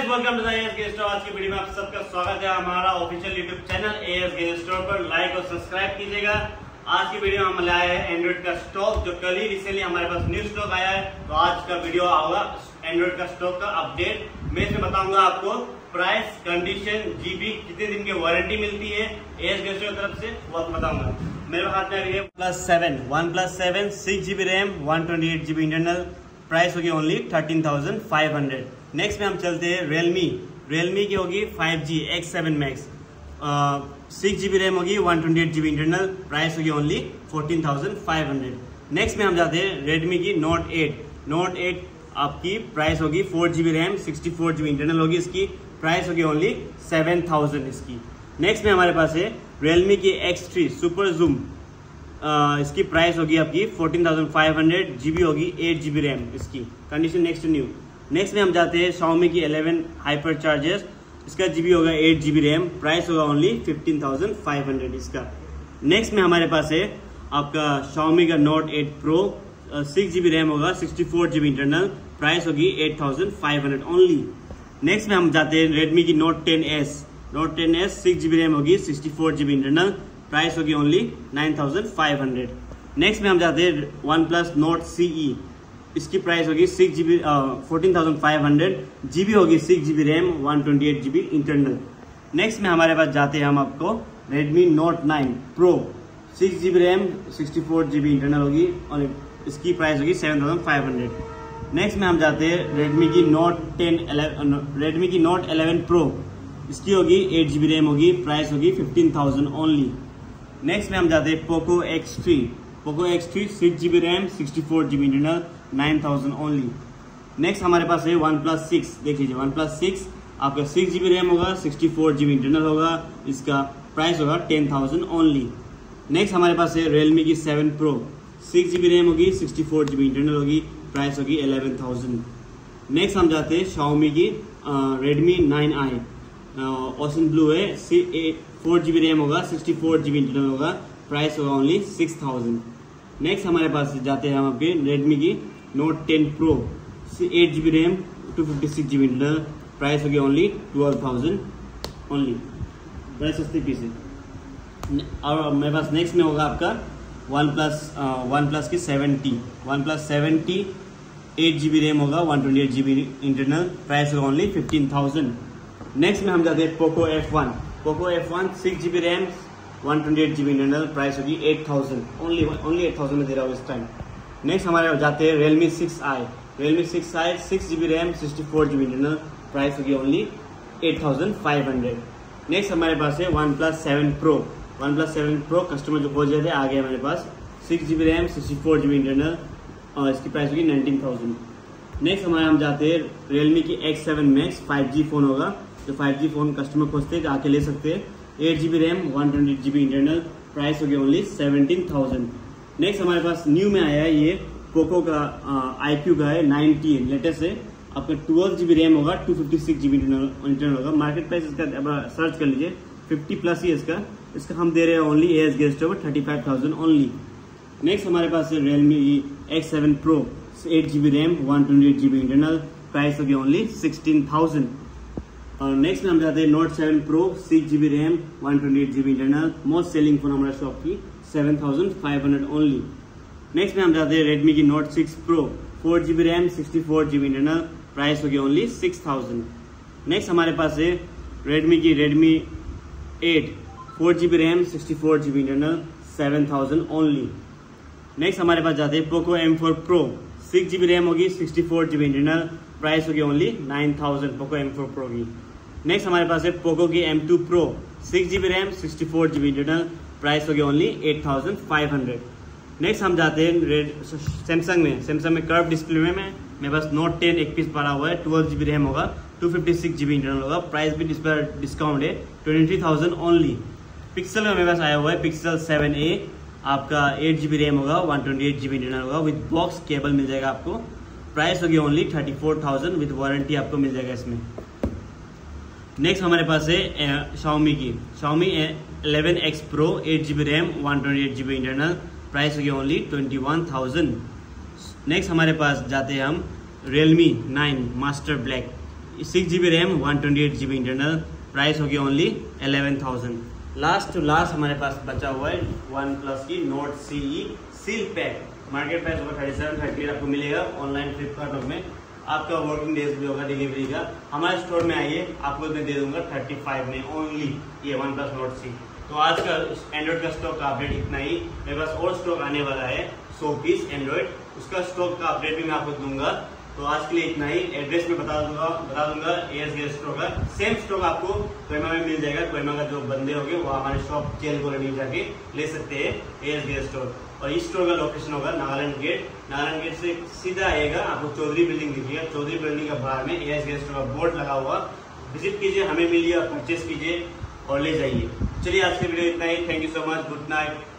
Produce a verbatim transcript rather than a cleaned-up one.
Guys, welcome to the AS game store. आज की वीडियो में आप सबका स्वागत है हमारा official YouTube channel AS game store पर। लाइक और सब्सक्राइब कीजिएगा। आज की वीडियो में हम लाए हैं एंड्रॉइड का स्टॉक, जो कल ही रिसेंटली हमारे पास न्यू स्टॉक आया है। तो आज का वीडियो होगा एंड्रॉइड का स्टॉक का अपडेट। मैं इसमें बताऊंगा आपको प्राइस, कंडीशन, जीबी, कितने दिन की वारंटी मिलती है एएस गेम स्टोर की तरफ से, वो आपको बताऊंगा। मेरे हाथ में है plus seven one plus seven six GB RAM one twenty eight GB internal. Price होगी only thirteen thousand five hundred. Next में हम चलते हैं रियलमी। रियलमी की होगी five G X seven max, six GB RAM होगी one twenty eight GB internal. Price होगी only fourteen thousand five hundred. Next में हम जाते हैं रेडमी की नोट एट। नोट एट आपकी प्राइस होगी four GB RAM sixty four GB internal होगी। इसकी प्राइस होगी ओनली सेवन थाउजेंड इसकी। नेक्स्ट में हमारे पास है रियलमी की X three super zoom. Uh, इसकी प्राइस होगी आपकी fourteen thousand five hundred. GB होगी एट जीबी रैम इसकी। Condition next new. नेक्स्ट में हम जाते हैं Xiaomi की इलेवन हाइपर चार्जर्स। इसका जीबी होगा एट जीबी रैम। प्राइस होगा only fifteen thousand five hundred इसका। नेक्स्ट में हमारे पास है आपका Xiaomi का note eight pro. Six GB RAM होगा sixty four GB internal. Price होगी eight thousand five hundred only. Next में हम जाते हैं रेडमी की note ten S. Note ten S six GB RAM होगी sixty four GB internal. Price होगी only nine thousand five hundred. Next में हम जाते हैं वन प्लस नोट सीई। इसकी प्राइस होगी six GB fourteen thousand five hundred. GB होगी six GB RAM one twenty eight GB internal. Next में हमारे पास जाते हैं हम आपको Redmi note nine pro. Six GB RAM sixty four GB internal होगी और इसकी प्राइस होगी seven thousand five hundred. Next में हम जाते हैं रेडमी की नोट टेन रेडमी की नोट इलेवन प्रो। इसकी होगी एट जीबी रैम होगी। प्राइस होगी फिफ्टीन थाउजेंड ओनली। नेक्स्ट में हम जाते हैं Poco X three. Poco X three six GB RAM sixty four GB internal nine thousand only. Next हमारे पास है वन प्लस सिक्स। देख लीजिए वन प्लस सिक्स आपका सिक्स जीबी रैम होगा सिक्सटी फोर जीबी इंटरनल होगा। इसका प्राइस होगा टेन थाउजेंड ओनली। नेक्स्ट हमारे पास है रियलमी की seven pro. Six GB RAM होगी सिक्सटी फोर जीबी इंटरनल होगी। प्राइस होगी इलेवन थाउजेंड। नेक्स्ट हम जाते हैं Xiaomi की Redmi nine I. Ocean blue है, फोर जीबी रैम होगा सिक्सटी फोर जीबी इंटरनल होगा। प्राइस होगा ओनली सिक्स थाउजेंड। नेक्स्ट हमारे पास जाते हैं हम आपके रेडमी की note ten pro. Eight GB RAM two fifty six GB internal. Price होगी ओनली ट्वेल्व थाउजेंड ओनली। बड़े सस्ते पीस है। और मेरे पास नेक्स्ट में होगा आपका वन प्लस वन प्लस की seventy. One plus seventy eight GB RAM होगा one twenty eight GB internal. Price होगा ओनली फिफ्टीन थाउजेंड। नेक्स्ट में हम जाते हैं Poco F one. Poco F one six GB RAM one twenty eight GB internal. Price होगी eight thousand only. Only eight thousand में दे रहा हूँ इस टाइम। नेक्स्ट हमारे जाते हैं Realme six I. Realme six I six GB RAM sixty four GB internal. Price होगी only eight thousand five hundred. Next हमारे पास है one plus seven pro. One plus seven pro customer जो खोज रहे थे आ गए हमारे पास। Six GB RAM sixty four GB internal और इसकी प्राइस होगी नाइनटीन थाउजेंड। नेक्स्ट हमारे हम जाते हैं रियलमी की X seven max. Five G phone होगा, जो फाइव जी फोन कस्टमर खोजते हैं आके ले सकते हैं। Eight GB RAM one twenty eight GB internal. Price होगी ओनली सेवनटीन थाउजेंड। नेक्स्ट हमारे पास न्यू में आया है ये पोको का आई क्यू का है नाइनटी लेटेस्ट है। आपका ट्वेल्व जीबी रैम होगा two fifty six GB internal होगा। मार्केट प्राइस इसका सर्च कर लीजिए, फिफ्टी प्लस ही इसका। इसका हम दे रहे हैं only AS guest over thirty five thousand only. Next हमारे पास है Realme X seven pro. Eight GB RAM one twenty eight GB internal. Price होगी ओनली सिक्सटीन थाउजेंड। और नेक्स्ट में हम जाते हैं note seven pro. Six GB RAM one twenty eight GB internal. Most selling phone हमारा shop की seven thousand five hundred only. Next में हम जाते हैं रेडमी की note six pro. Four GB RAM sixty four GB internal. Price होगी only six thousand. Next हमारे पास है रेडमी की Redmi eight. Four GB RAM sixty four GB internal seven thousand only. Next हमारे पास जाते हैं Poco M four pro. Six GB RAM होगी sixty four GB internal. Price होगी only nine thousand Poco M four pro की। Next हमारे पास है पोको की M two pro. Six GB RAM sixty four GB internal. Price होगी only eight thousand five hundred. Next हम जाते हैं रेड सैमसंग में। सैमसंग में कर्व डिस्प्ले में मेरे पास नोट टेन एक पीस पड़ा हुआ है। ट्वेल्व जीबी रैम होगा two fifty six GB internal होगा। प्राइस भी इस पर डिस्काउंट है twenty three thousand only. Pixel में मेरे पास आया हुआ है पिक्सल सेवन ए। आपका एट जीबी रैम होगा one twenty eight GB internal होगा। विद बॉक्स केबल मिल जाएगा आपको। प्राइस होगी only thirty four thousand. With warranty आपको मिल जाएगा इसमें। नेक्स्ट हमारे पास है Xiaomi की Xiaomi eleven X pro. Eight GB RAM one twenty eight GB internal. Price होगी only twenty one thousand. Next हमारे पास जाते हैं हम Realme nine master black. Six G B RAM one twenty eight G B internal, price होगी only eleven thousand. Last to last हमारे पास बचा हुआ है वन प्लस की note C E seal pack, market price होगा थर्टी सेवन थर्टी एट आपको मिलेगा ऑनलाइन फ्लिपकार्ट में। आपका वर्किंग डेज भी होगा डिलीवरी का। हमारे स्टोर में आइए, आपको मैं दे दूंगा थर्टी फाइव में ओनली ये वन प्लस नोट सी। तो आज का एंड्रॉइड का स्टॉक का अपडेट इतना ही। मेरे पास और स्टॉक आने वाला है सौ पीस एंड्रॉइड, उसका स्टॉक का अपडेट भी मैं आपको दूंगा। तो आज के लिए इतना ही। एड्रेस में बता दूंगा बता दूंगा एएस गेस्ट स्टोर का। सेम स्टॉक आपको कोहिमा में मिल जाएगा। कोहिमा का जो बंदे होंगे वो हमारे शॉप जेल कॉलोनी जाके ले सकते हैं एएस गेस्ट स्टोर। और इस स्टोर का लोकेशन होगा नागालैंड गेट। नागालैंड गेट से सीधा आएगा, आपको चौधरी बिल्डिंग दिखिएगा। चौधरी बिल्डिंग का बाहर में एएस गेस्ट स्टोर का बोर्ड लगा हुआ, विजिट कीजिए, हमें मिलिए, परचेस कीजिए और ले जाइए। चलिए आज की वीडियो इतना ही। Thank you so much, good night.